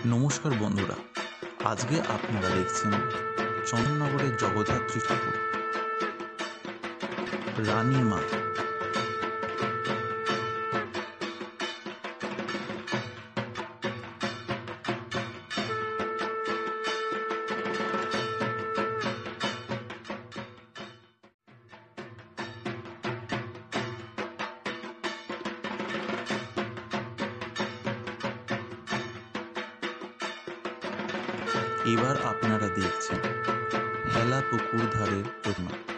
নমস্কার বন্ধুরা, আজকে আপনারা দেখছেন চন্দননগরের জগদ্ধাত্রী ঠাকুর রানী মা। এবার আপনারা দেখছেন হেলা পুকুর ধারের প্রতিমা।